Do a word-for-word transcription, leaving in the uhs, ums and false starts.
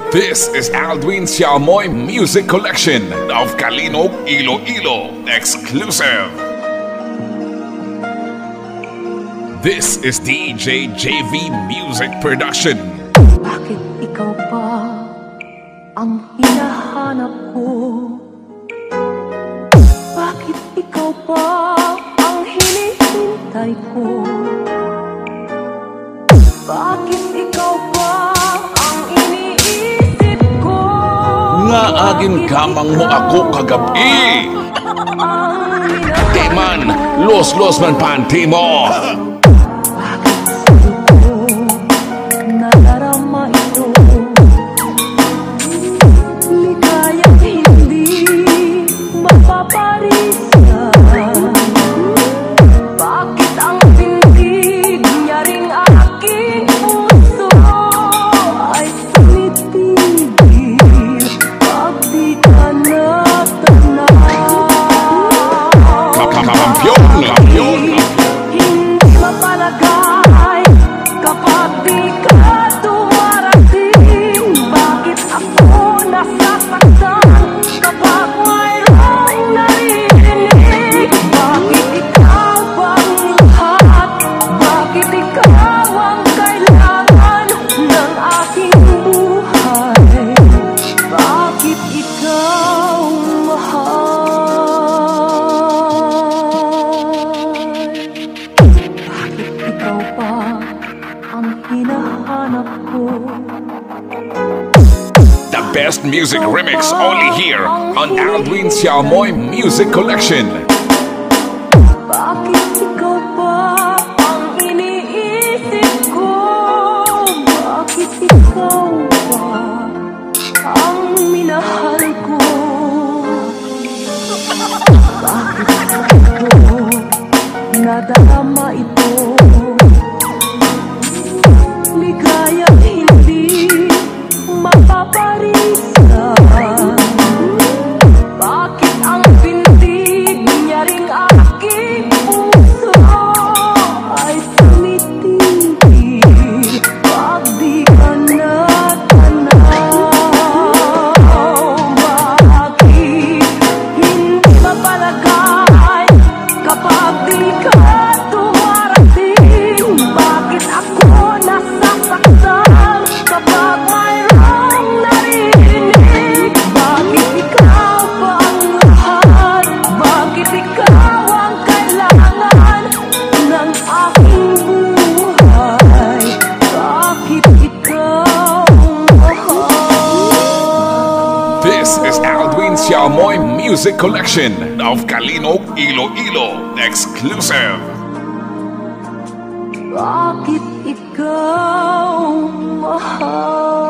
This is Aldwin Xiaomoy Music Collection of Kalinog, Iloilo, exclusive. This is D J J V Music Production. Bakit ikaw pa ang hinahanap ko? Bakit ikaw pa ang hinihintay ko? Bakit ikaw pa ang iniisip ko? Nga agin kamang mo ako kagabi. Di man, los-los man panty mo. Nadarama ito, ligayang hindi mapaparisan. Bakit ang tindig niya ring aking puso ay sumitigil pag di ka natanaw? Kampiyon, kampiyon. Hindi mapalagay kapag di ka dumarating. Bakit ako nasasaktan kapag mayroong naririnig? Bakit ikaw ang lahat? Bakit ikaw ang kailangan ng aking buhay? Bakit ikaw mahal? Bakit ikaw pa ang hinahanap ko? The best music remix only here on Aldwin Xiaomoy Music Collection. Bakit ikaw pa ang iniisip ko? Bakit ikaw pa ang minahal ko? Bakit ito nadarama ito? Ligayang hindi mapaparisan. Bakit ang bintig niya ring aking puso ay sumitigil pag di ka natanaw? Bakit hindi mapalagay kapag di ka dumarating? Bakit ako nasasaktan kapag mayroong naririnig? Bakit ikaw pa ang lahat? Bakit ikaw ang kailangan ng aking buhay? Bakit ikaw mahal? This is Aldwin Xiaomoy Music Collection of Kalinog, Iloilo, exclusive. Bakit ikaw mahal?